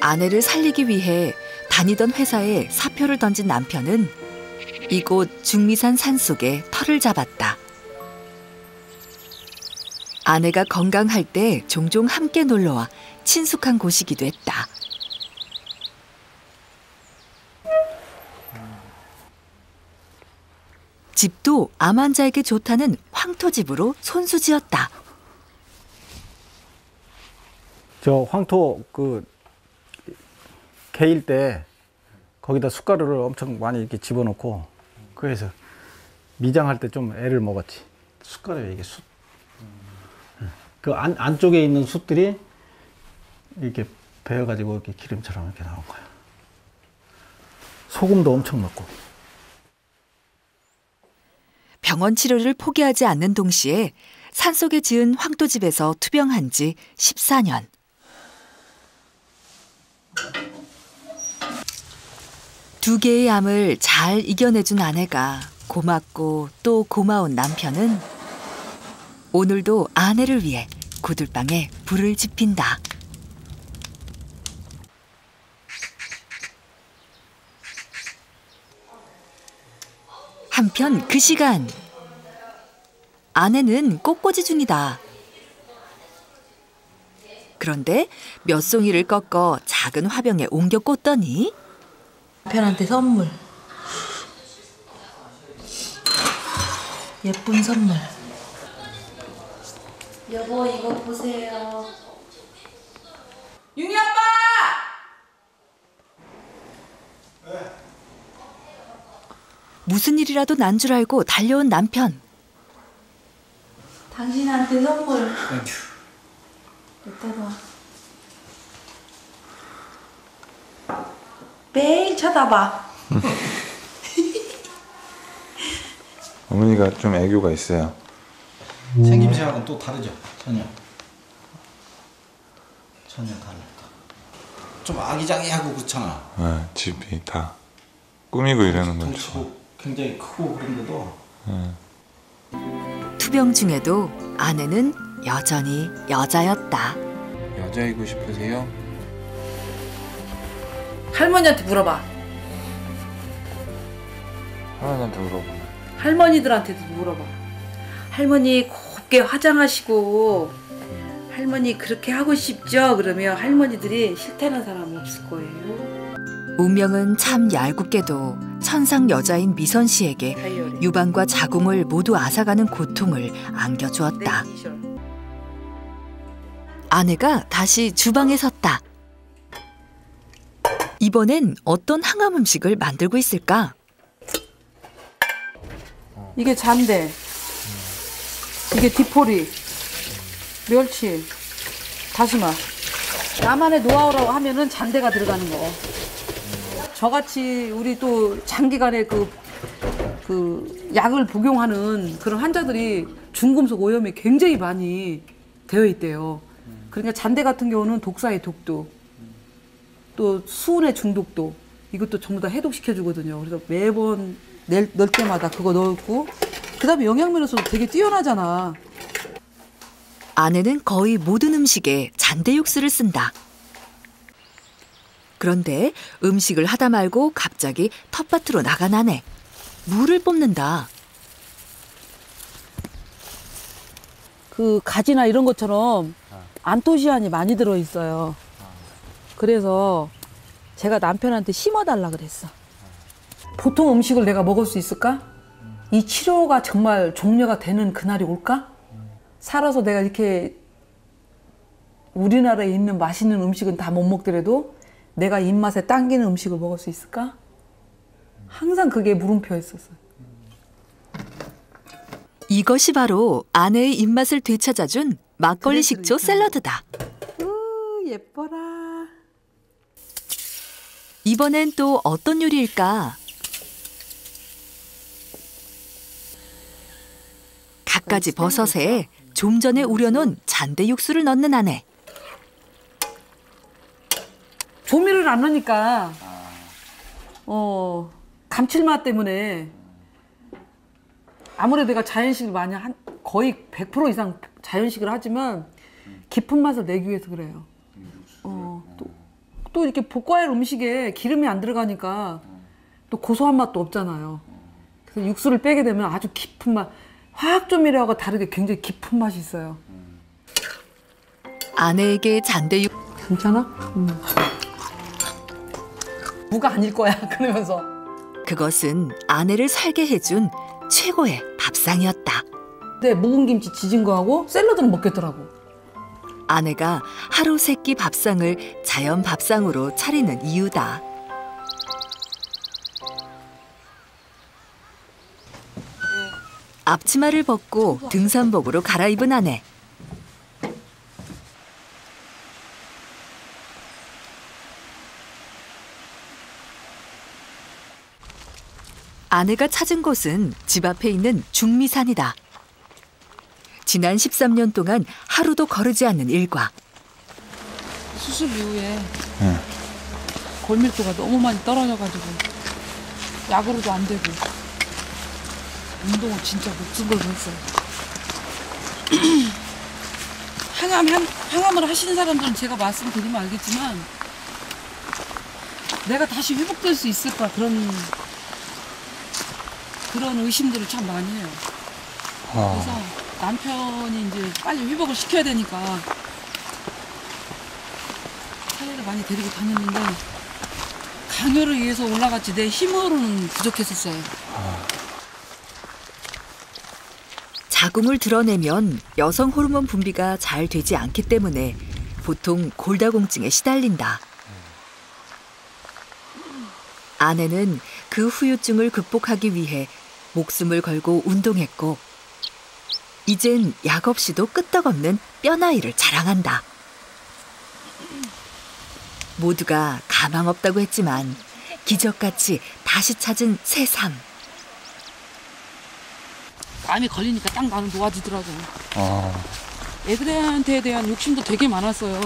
아내를 살리기 위해 다니던 회사에 사표를 던진 남편은 이곳 중미산 산속에 터를 잡았다. 아내가 건강할 때 종종 함께 놀러와 친숙한 곳이기도 했다. 집도 암 환자에게 좋다는 황토집으로 손수지었다. 저 황토 개일 때 거기다 숟가루를 엄청 많이 이렇게 집어넣고 그래서 미장할 때 좀 애를 먹었지. 숟가루에 이게 숯. 그 안쪽에 있는 숯들이 이렇게 베어가지고 이렇게 기름처럼 이렇게 나온 거야. 소금도 엄청 넣고. 병원 치료를 포기하지 않는 동시에 산속에 지은 황토집에서 투병한 지 14년. 두 개의 암을 잘 이겨내준 아내가 고맙고 또 고마운 남편은 오늘도 아내를 위해 구들방에 불을 지핀다. 한편 그 시간 아내는 꽃꽂이 중이다. 그런데 몇 송이를 꺾어 작은 화병에 옮겨 꽂더니 남편한테 선물. 예쁜 선물. 여보 이거 보세요. 윤희 아빠! 무슨 일이라도 난 줄 알고 달려온 남편. 당신한테 선물. 이따 봐. 매일 쳐다봐. 어머니가 좀 애교가 있어요. 생김새하고는 또 다르죠, 전혀. 전혀 다르다. 좀 아기자기하고 그렇잖아. 네, 집이 다 꾸미고 이러는 거죠. 덩치고 굉장히 크고 그런데도. 네. 투병 중에도 아내는 여전히 여자였다. 여자이고 싶으세요? 할머니한테 물어봐. 할머니한테 물어보면. 할머니들한테도 물어봐. 할머니 곱게 화장하시고 할머니 그렇게 하고 싶죠? 그러면 할머니들이 싫다는 사람 없을 거예요. 운명은 참 얄궂게도 천상 여자인 미선 씨에게 다이어리. 유방과 자궁을 모두 앗아가는 고통을 안겨주었다. 아내가 다시 주방에 섰다. 이번엔 어떤 항암 음식을 만들고 있을까? 이게 잔대. 이게 디포리. 멸치. 다시마. 나만의 노하우라고 하면은 잔대가 들어가는 거. 저같이 우리 또 장기간에 그 약을 복용하는 그런 환자들이 중금속 오염이 굉장히 많이 되어 있대요. 그러니까 잔대 같은 경우는 독사의 독도, 또 수은의 중독도 이것도 전부 다 해독시켜 주거든요. 그래서 매번 넣을 때마다 그거 넣고 그다음에 영양면에서도 되게 뛰어나잖아. 아내는 거의 모든 음식에 잔대 육수를 쓴다. 그런데 음식을 하다 말고 갑자기 텃밭으로 나간 아내. 물을 뽑는다. 그 가지나 이런 것처럼 안토시아닌이 많이 들어있어요. 그래서 제가 남편한테 심어달라 그랬어. 보통 음식을 내가 먹을 수 있을까? 이 치료가 정말 종료가 되는 그날이 올까? 살아서 내가 이렇게 우리나라에 있는 맛있는 음식은 다 못 먹더라도 내가 입맛에 당기는 음식을 먹을 수 있을까? 항상 그게 물음표였었어요. 이것이 바로 아내의 입맛을 되찾아준 막걸리 식초 샐러드다. 예뻐라. 이번엔 또 어떤 요리일까? 갖가지 버섯에 좀 전에 우려놓은 잔대 육수를 넣는 아내. 조미료를 안 넣으니까 감칠맛 때문에 아무래도 내가 자연식을 많이 거의 100% 이상 자연식을 하지만 깊은 맛을 내기 위해서 그래요. 또 또 이렇게 볶아야 음식에 기름이 안 들어가니까 또 고소한 맛도 없잖아요. 그래서 육수를 빼게 되면 아주 깊은 맛, 화학조미료하고 다르게 굉장히 깊은 맛이 있어요. 아내에게 잔대육 괜찮아? 무가 아닐 거야 그러면서. 그것은 아내를 살게 해준 최고의 밥상이었다. 근데 묵은 김치 지진 거하고 샐러드는 먹겠더라고. 아내가 하루 세 끼 밥상을 자연 밥상으로 차리는 이유다. 앞치마를 벗고 등산복으로 갈아입은 아내. 아내가 찾은 곳은 집 앞에 있는 중미산이다. 지난 13년 동안 하루도 거르지 않는 일과 수술 이후에 골밀도가 너무 많이 떨어져가지고 약으로도 안 되고 운동을 진짜 목숨 걸고 했어요. 항암을 하시는 사람들은 제가 말씀드리면 알겠지만 내가 다시 회복될 수 있을까 그런 의심들을 참 많이 해요. 그래서 남편이 이제 빨리 회복을 시켜야 되니까 사례를 많이 데리고 다녔는데 강요를 위해서 올라갔지 내 힘으로는 부족했었어요. 자궁을 드러내면 여성 호르몬 분비가 잘 되지 않기 때문에 보통 골다공증에 시달린다. 아내는 그 후유증을 극복하기 위해 목숨을 걸고 운동했고 이젠 약 없이도 끄떡없는 뼈나이를 자랑한다. 모두가 가망 없다고 했지만 기적같이 다시 찾은 새 삶. 암이 걸리니까 딱 나는 놓아지더라고. 애들한테 대한 욕심도 되게 많았어요.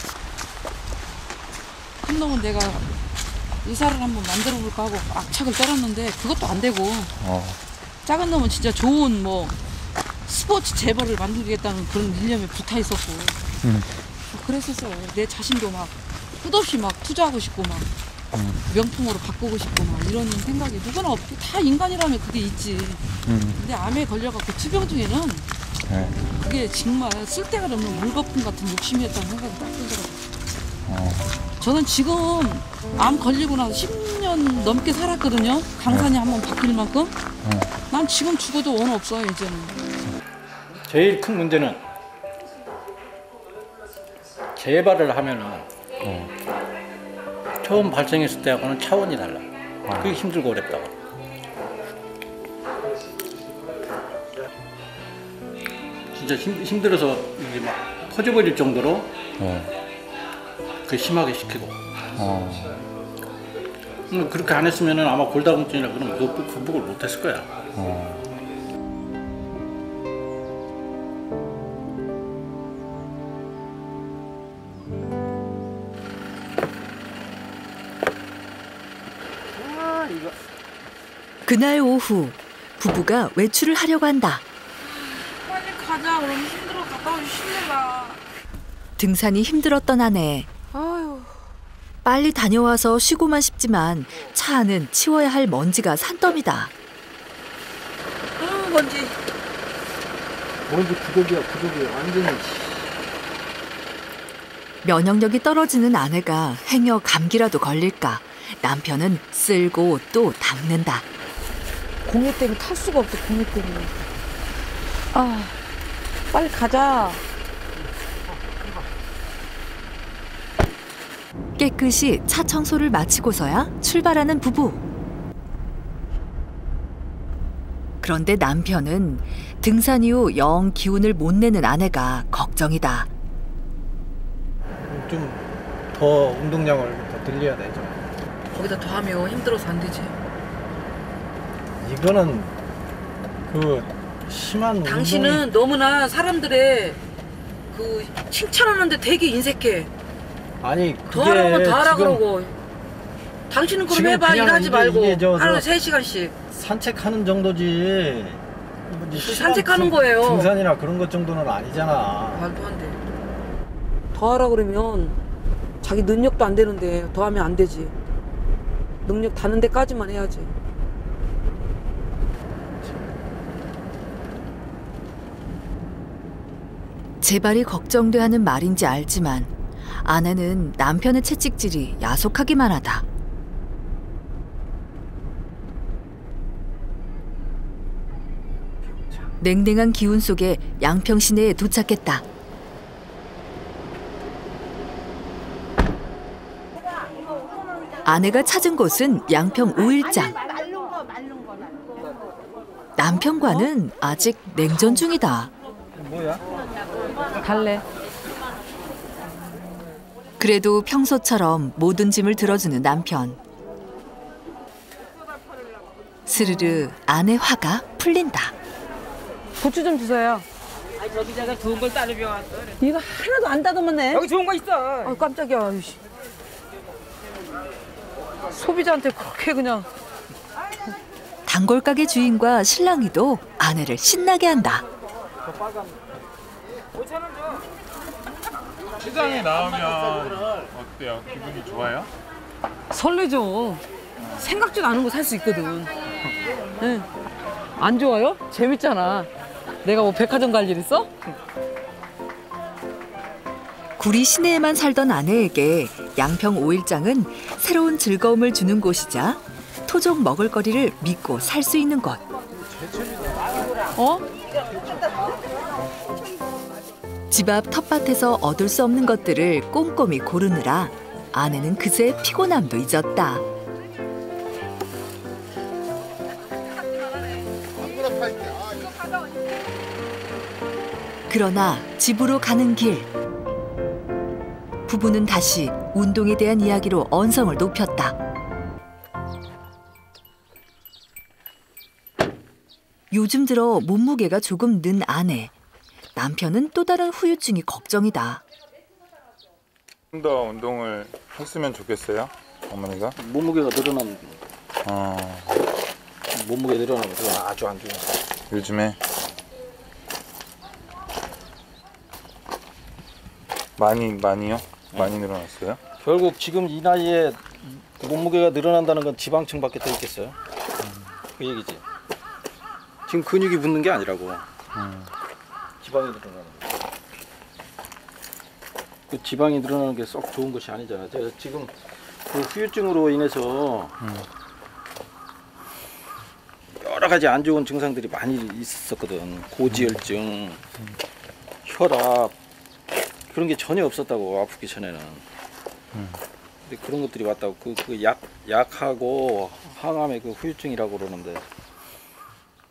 큰 놈은 내가 의사를 한번 만들어 볼까 하고 악착을 떨었는데 그것도 안 되고 작은 놈은 진짜 좋은 뭐 스포츠 재벌을 만들겠다는 그런 일념에 붙어 있었고 그랬었어요. 내 자신도 막 끝없이 막 투자하고 싶고 막 명품으로 바꾸고 싶고 막 이런 생각이 누구나 없고 다 인간이라면 그게 있지. 근데 암에 걸려갖고 투병 중에는 그게 정말 쓸데가 없는 물거품 같은 욕심이었다는 생각이 딱 들더라고요. 저는 지금 암 걸리고 나서 10년 넘게 살았거든요. 강산이 한번 바뀔 만큼. 난 지금 죽어도 원 없어요 이제는. 제일 큰 문제는 재발을 하면은 처음 발생했을 때하고는 차원이 달라. 그게 힘들고 어렵다고. 진짜 힘들어서 이제 막 퍼져버릴 정도로 그 심하게 시키고. 그렇게 안 했으면은 아마 골다공증이나 그런 거 극복을 못했을 거야. 그날 오후 부부가 외출을 하려고 한다. 빨리 가자. 그럼 힘들어. 갔다 오기 힘내봐. 등산이 힘들었던 아내. 아유. 빨리 다녀와서 쉬고만 싶지만 차 안은 치워야 할 먼지가 산더미다. 먼지. 먼지 구독이야 완전히. 면역력이 떨어지는 아내가 행여 감기라도 걸릴까 남편은 쓸고 또 닦는다. 공해 때문에 탈 수가 없어. 공해 때문에. 아, 빨리 가자. 깨끗이 차 청소를 마치고서야 출발하는 부부. 그런데 남편은 등산 이후 영 기운을 못 내는 아내가 걱정이다. 좀 더 운동량을 더 늘려야 되죠. 거기다 더 하면 힘들어서 안 되지. 이거는 그 심한 당신은 너무나 사람들의 그 칭찬하는데 되게 인색해. 아니 더 하라고 더 하라 지금 그러고. 당신은 그럼 지금 해봐. 그냥 일하지 이게 말고 하루에 3시간씩. 산책하는 정도지. 산책하는 거예요. 등산이나 그런 것 정도는 아니잖아. 말도 안 돼. 더 하라 그러면 자기 능력도 안 되는데 더 하면 안 되지. 능력 다는 데까지만 해야지. 재발이 걱정돼 하는 말인지 알지만 아내는 남편의 채찍질이 야속하기만 하다. 냉랭한 기운 속에 양평 시내에 도착했다. 아내가 찾은 곳은 양평 5일장. 남편과는 아직 냉전 중이다. 갈래. 그래도 평소처럼 모든 짐을 들어주는 남편. 스르르 아내 화가 풀린다. 고추 좀 주세요. 아니 저기다가 좋은 걸 따르며 왔어. 이거 하나도 안 다듬었네. 여기 좋은 거 있어. 아 깜짝이야. 아이씨. 소비자한테 그렇게 그냥. 단골 가게 주인과 신랑이도 아내를 신나게 한다. 5,000원 줘. 시장에 나오면 어때요? 기분이 좋아요? 설레죠. 생각지도 않은 거 살 수 있거든. 네. 안 좋아요? 재밌잖아. 내가 뭐 백화점 갈 일 있어? 구리 시내에만 살던 아내에게 양평 5일장은 새로운 즐거움을 주는 곳이자 토종 먹을거리를 믿고 살 수 있는 곳. 어? 집 앞 텃밭에서 얻을 수 없는 것들을 꼼꼼히 고르느라 아내는 그새 피곤함도 잊었다. 그러나 집으로 가는 길. 부부는 다시 운동에 대한 이야기로 언성을 높였다. 요즘 들어 몸무게가 조금 는 아내. 남편은 또 다른 후유증이 걱정이다. 좀 더 운동을 했으면 좋겠어요, 어머니가? 몸무게가 늘어나는 몸무게 늘어나는 거 아주 안 좋아. 요즘에 많이요? 많이 늘어났어요? 결국 지금 이 나이에 몸무게가 늘어난다는 건 지방층밖에 더 있겠어요? 그 얘기지. 지금 근육이 붙는 게 아니라고. 지방이 늘어나는 거. 그 지방이 늘어나는 게 썩 좋은 것이 아니잖아. 제가 지금 그 후유증으로 인해서 여러 가지 안 좋은 증상들이 많이 있었거든. 고지혈증, 혈압 그런 게 전혀 없었다고, 아프기 전에는. 근데 그런 것들이 왔다고. 약하고 항암의 그 후유증이라고 그러는데